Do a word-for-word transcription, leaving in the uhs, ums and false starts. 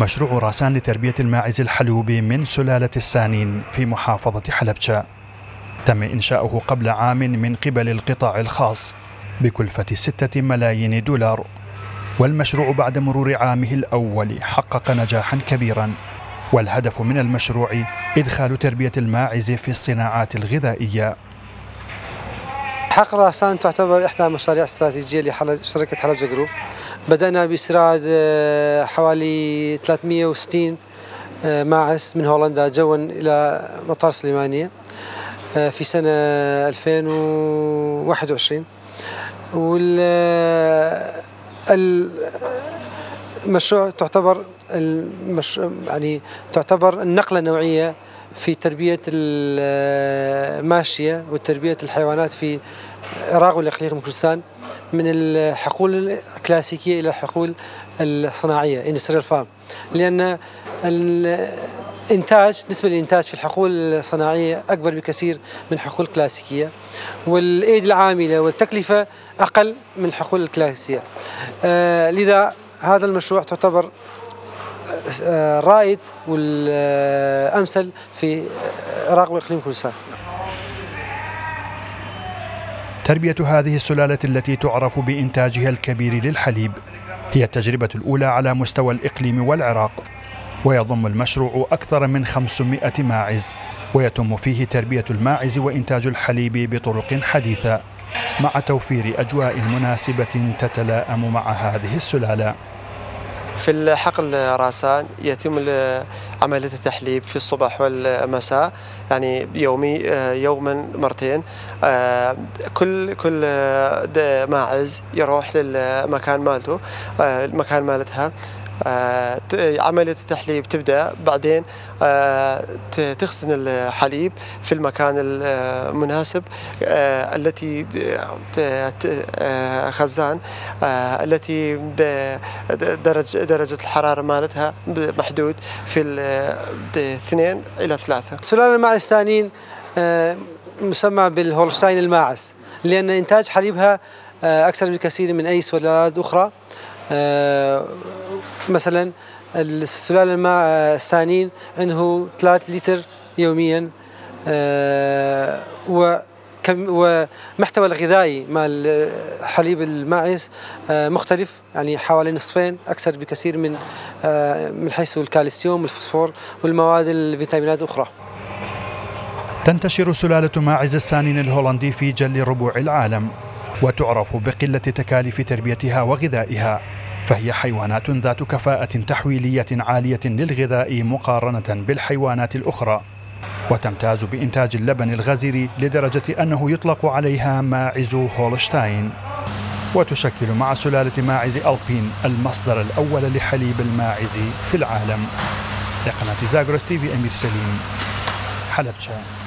مشروع راسان لتربية الماعز الحلوبي من سلالة السانين في محافظة حلبشة تم إنشاؤه قبل عام من قبل القطاع الخاص بكلفة ستة ملايين دولار، والمشروع بعد مرور عامه الأول حقق نجاحا كبيرا، والهدف من المشروع إدخال تربية الماعز في الصناعات الغذائية. حق راسان تعتبر إحدى المشاريع الاستراتيجية لشركة حلبجة جروب. بدأنا بإسراد حوالي ثلاثمئة وستين ماعز من هولندا جوا إلى مطار سليمانية في سنة ألفين وواحد وعشرين، والمشروع تعتبر المشروع يعني تعتبر النقلة النوعية في تربية الماشية وتربية الحيوانات في العراق والإقليم كردستان، من الحقول الكلاسيكية إلى الحقول الصناعية industrial farm، لأن الإنتاج نسبة الإنتاج في الحقول الصناعية أكبر بكثير من الحقول الكلاسيكية، والأيدي العاملة والتكلفة أقل من الحقول الكلاسيكية. آه لذا هذا المشروع تعتبر رائد والأمثل في العراق وإقليم كردستان. تربية هذه السلالة التي تعرف بإنتاجها الكبير للحليب هي التجربة الأولى على مستوى الإقليم والعراق، ويضم المشروع أكثر من خمسمئة ماعز، ويتم فيه تربية الماعز وإنتاج الحليب بطرق حديثة مع توفير أجواء مناسبة تتلائم مع هذه السلالة. في الحقل راسان يتم عملية التحليب في الصباح والمساء، يعني يومي يوما مرتين. كل كل ماعز يروح للمكان مالته المكان مالتها. عملية التحليب تبدأ، بعدين تخزن الحليب في المكان المناسب التي خزان التي درجة درجة الحرارة مالتها محدود في اثنين إلى ثلاثة. سلالة الماعز السانين مسمى بالهولشتاين الماعز، لأن إنتاج حليبها أكثر بكثير من أي سلالات أخرى. مثلا السلالة الماء السانين عنده ثلاثة لتر يوميا، ومحتوى الغذائي مال حليب الماعز مختلف، يعني حوالي نصفين أكثر بكثير من من حيث الكالسيوم والفوسفور والمواد الفيتامينات الأخرى. تنتشر سلالة ماعز السانين الهولندي في جل ربوع العالم، وتعرف بقلة تكاليف تربيتها وغذائها، فهي حيوانات ذات كفاءة تحويلية عالية للغذاء مقارنة بالحيوانات الأخرى، وتمتاز بإنتاج اللبن الغزير لدرجة أنه يطلق عليها ماعز هولشتاين، وتشكل مع سلالة ماعز ألبين المصدر الأول لحليب الماعز في العالم. لقناة زاغروس تي في، أمير سليم، حلبشة.